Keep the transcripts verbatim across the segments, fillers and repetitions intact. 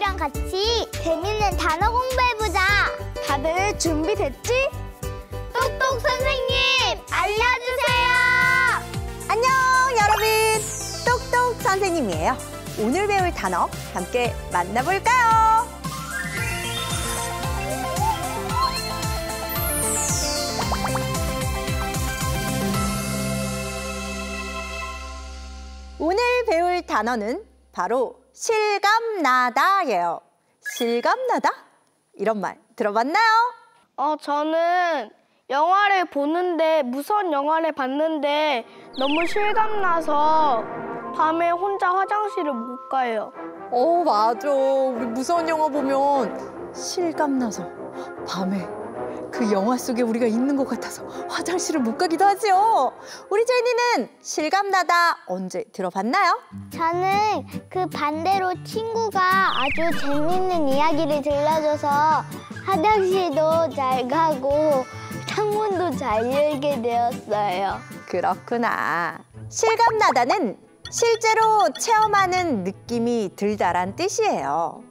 친구들이랑 같이 재밌는 단어 공부해보자. 다들 준비됐지? 똑똑 선생님, 알려주세요. 안녕 여러분, 똑똑 선생님이에요. 오늘 배울 단어 함께 만나볼까요? 오늘 배울 단어는 바로 실감나다예요. 실감나다? 이런 말 들어봤나요? 어, 저는 영화를 보는데, 무서운 영화를 봤는데 너무 실감나서 밤에 혼자 화장실을 못 가요. 어, 맞아. 우리 무서운 영화 보면 실감나서 밤에 그 영화 속에 우리가 있는 것 같아서 화장실을 못 가기도 하죠. 우리 제니는 실감나다 언제 들어봤나요? 저는 그 반대로 친구가 아주 재밌는 이야기를 들려줘서 화장실도 잘 가고 창문도 잘 열게 되었어요. 그렇구나. 실감나다는 실제로 체험하는 느낌이 들다란 뜻이에요.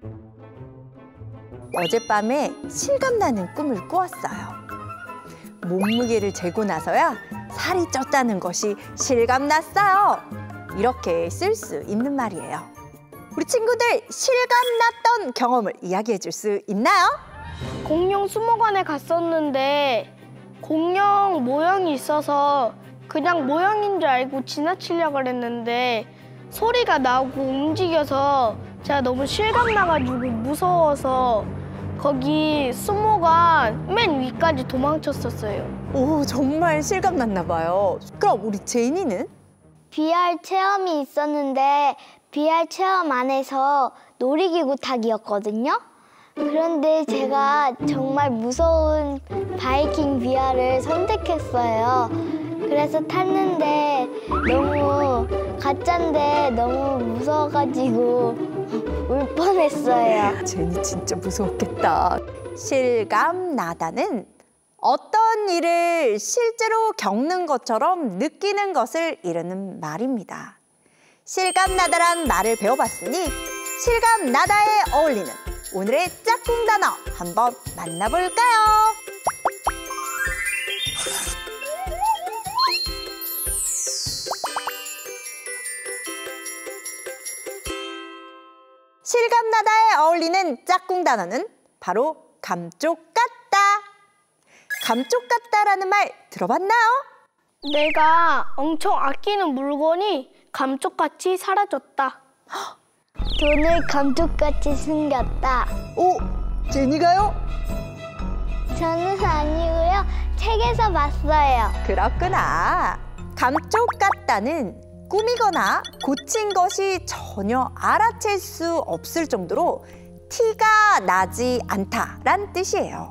어젯밤에 실감나는 꿈을 꾸었어요. 몸무게를 재고 나서야 살이 쪘다는 것이 실감났어요. 이렇게 쓸 수 있는 말이에요. 우리 친구들 실감났던 경험을 이야기해 줄 수 있나요? 공룡 수목원에 갔었는데 공룡 모형이 있어서 그냥 모형인 줄 알고 지나치려고 했는데 소리가 나고 움직여서 제가 너무 실감나가지고 무서워서 거기 수목원 맨 위까지 도망쳤었어요. 오, 정말 실감났나 봐요. 그럼 우리 제인이는? 브이알 체험이 있었는데 브이알 체험 안에서 놀이기구 타기였거든요. 그런데 제가 정말 무서운 바이킹 브이알을 선택했어요. 그래서 탔는데 너무 가짜인데 너무 무서워가지고 울 뻔했어요. 제니 진짜 무서웠겠다. 실감나다는 어떤 일을 실제로 겪는 것처럼 느끼는 것을 이르는 말입니다. 실감나다란 말을 배워봤으니 실감나다에 어울리는 오늘의 짝꿍 단어 한번 만나볼까요? 실감나다에 어울리는 짝꿍 단어는 바로 감쪽 같다. 감쪽 같다라는 말 들어봤나요? 내가 엄청 아끼는 물건이 감쪽같이 사라졌다. 돈을 감쪽같이 숨겼다. 오, 제니가요? 저는 아니고요. 책에서 봤어요. 그렇구나. 감쪽 같다는 꾸미거나 고친 것이 전혀 알아챌 수 없을 정도로 티가 나지 않다란 뜻이에요.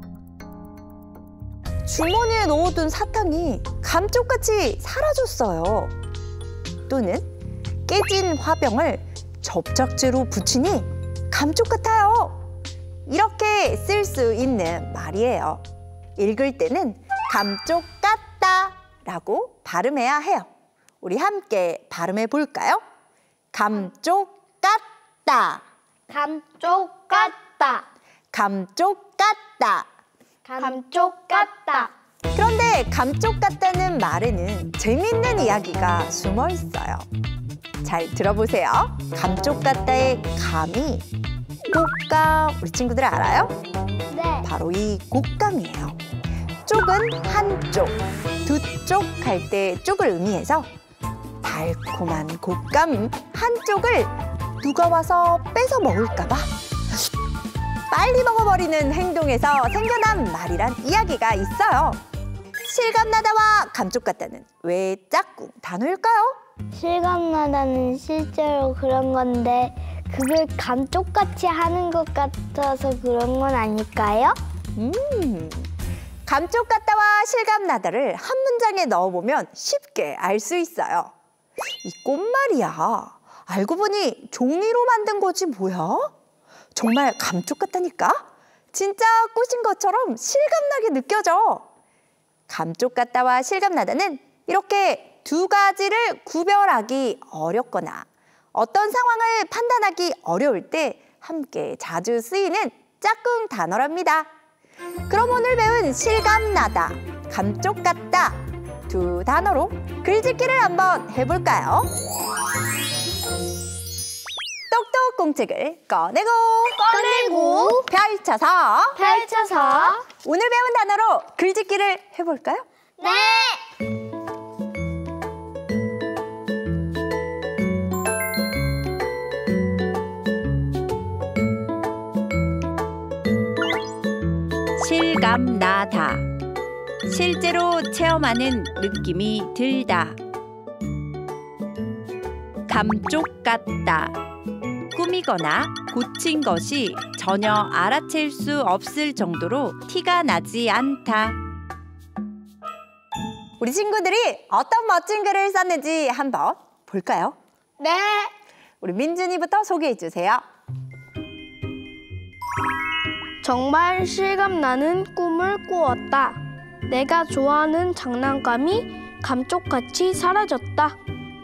주머니에 넣어둔 사탕이 감쪽같이 사라졌어요. 또는 깨진 화병을 접착제로 붙이니 감쪽 같아요. 이렇게 쓸 수 있는 말이에요. 읽을 때는 감쪽 같다라고 발음해야 해요. 우리 함께 발음해 볼까요? 감쪽 같다. 감쪽 같다. 감쪽 같다. 감쪽 같다. 그런데 감쪽 같다는 말에는 재밌는 이야기가 숨어 있어요. 잘 들어보세요. 감쪽 같다의 감이 곶감, 우리 친구들 알아요? 네. 바로 이 곶감이에요. 쪽은 한쪽, 두 쪽 할 때 쪽을 의미해서 달콤한 곶감 한쪽을 누가 와서 뺏어 먹을까 봐 빨리 먹어버리는 행동에서 생겨난 말이란 이야기가 있어요. 실감나다와 감쪽 같다는 왜 짝꿍 단어일까요? 실감나다는 실제로 그런 건데 그걸 감쪽같이 하는 것 같아서 그런 건 아닐까요? 음, 감쪽 같다와 실감나다를 한 문장에 넣어보면 쉽게 알 수 있어요. 이 꽃말이야. 알고 보니 종이로 만든 거지 뭐야? 정말 감쪽 같다니까? 진짜 꽃인 것처럼 실감나게 느껴져. 감쪽 같다와 실감나다는 이렇게 두 가지를 구별하기 어렵거나 어떤 상황을 판단하기 어려울 때 함께 자주 쓰이는 짝꿍 단어랍니다. 그럼 오늘 배운 실감나다, 감쪽 같다 두 단어로 글짓기를 한번 해볼까요? 똑똑 공책을 꺼내고 꺼내고 펼쳐서 펼쳐서 오늘 배운 단어로 글짓기를 해볼까요? 네. 실감나다. 실제로 체험하는 느낌이 들다. 감쪽 같다. 꾸미거나 고친 것이 전혀 알아챌 수 없을 정도로 티가 나지 않다. 우리 친구들이 어떤 멋진 글을 썼는지 한번 볼까요? 네. 우리 민준이부터 소개해 주세요. 정말 실감나는 꿈을 꾸었다. 내가 좋아하는 장난감이 감쪽같이 사라졌다.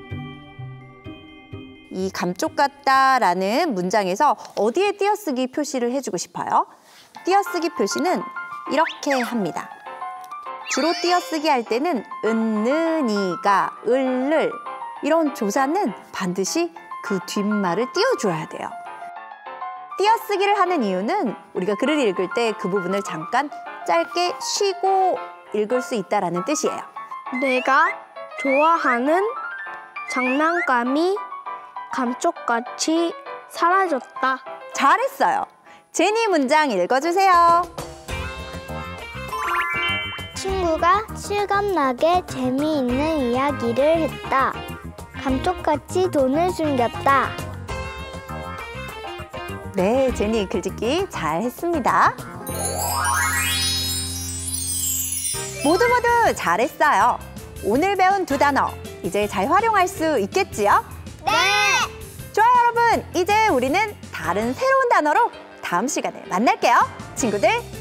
이 감쪽 같다라는 문장에서 어디에 띄어쓰기 표시를 해주고 싶어요? 띄어쓰기 표시는 이렇게 합니다. 주로 띄어쓰기 할 때는 은는이가, 을를 이런 조사는 반드시 그 뒷말을 띄워줘야 돼요. 띄어쓰기를 하는 이유는 우리가 글을 읽을 때 그 부분을 잠깐 짧게 쉬고 읽을 수 있다는 뜻이에요. 내가 좋아하는 장난감이 감쪽같이 사라졌다. 잘했어요. 제니 문장 읽어주세요. 친구가 실감나게 재미있는 이야기를 했다. 감쪽같이 돈을 숨겼다. 네, 제니 글짓기 잘했습니다. 모두 모두 잘했어요. 오늘 배운 두 단어 이제 잘 활용할 수 있겠지요? 네. 좋아요, 여러분. 이제 우리는 다른 새로운 단어로 다음 시간에 만날게요. 친구들